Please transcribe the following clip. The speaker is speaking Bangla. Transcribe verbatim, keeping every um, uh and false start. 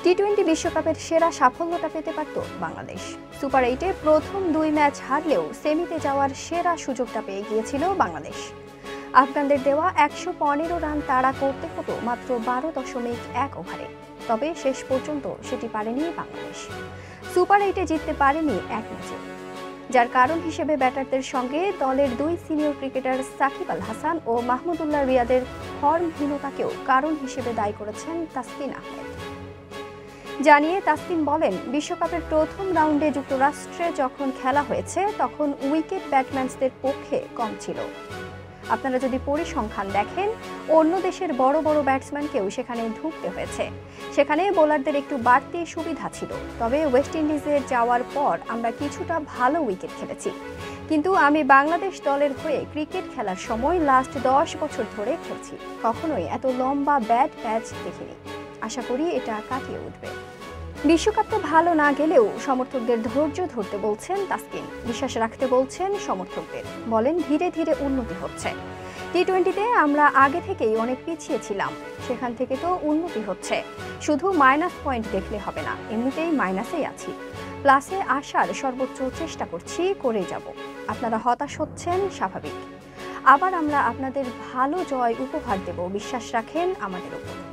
টি টোয়েন্টি বিশ্বকাপের সেরা সাফল্যটা পেতে পারত বাংলাদেশ। সুপার এইটে প্রথম দুই ম্যাচ হারলেও সেমিতে যাওয়ার সেরা সুযোগটা পেয়ে গিয়েছিল বাংলাদেশ। আফগানদের দেওয়া একশো পনেরো রান তাড়া করতে হতো মাত্র বারো দশমিক এক ওভারে, তবে শেষ পর্যন্ত সেটি পারেনি বাংলাদেশ। সুপার এইটে জিততে পারেনি এক ম্যাচে, যার কারণ হিসেবে ব্যাটারদের সঙ্গে দলের দুই সিনিয়র ক্রিকেটার সাকিব আল হাসান ও মাহমুদুল্লাহ রিয়াদের ফর্মহীনতাকেও কারণ হিসেবে দায়ী করেছেন তাসকিন আহমেদ। জানিয়ে তাসকিন বলেন, বিশ্বকাপের প্রথম রাউন্ডে যুক্তরাষ্ট্রে যখন খেলা হয়েছে তখন উইকেট ব্যাটসম্যানদের পক্ষে কম ছিল। আপনারা যদি পরিসংখ্যান দেখেন, অন্য দেশের বড় বড় ব্যাটসম্যানকেও সেখানে ঢুকতে হয়েছে। সেখানে বোলারদের একটু বাড়তি সুবিধা ছিল, তবে ওয়েস্ট ইন্ডিজে যাওয়ার পর আমরা কিছুটা ভালো উইকেট খেলেছি। কিন্তু আমি বাংলাদেশ দলের হয়ে ক্রিকেট খেলার সময় লাস্ট দশ বছর ধরে খেলছি, কখনোই এত লম্বা ব্যাট প্যাচ দেখিনি। আশা করি এটা কাটিয়ে উঠবে। বিশ্বকাপটা ভালো না গেলেও সমর্থকদের ধৈর্য ধরতে বলছেন তাসকিন, বিশ্বাস রাখতে বলছেন সমর্থকদের। বলেন, ধীরে ধীরে উন্নতি হচ্ছে। টি টোয়েন্টিতে আমরা আগে থেকেই অনেক পিছিয়ে ছিলাম, সেখান থেকে তো উন্নতি হচ্ছে। শুধু মাইনাস পয়েন্ট দেখলে হবে না, এমনিতেই মাইনাসেই আছি। প্লাসে আসার সর্বোচ্চ চেষ্টা করছি, করেই যাব। আপনারা হতাশ হচ্ছেন, স্বাভাবিক। আবার আমরা আপনাদের ভালো জয় উপহার দেব, বিশ্বাস রাখেন আমাদের উপর।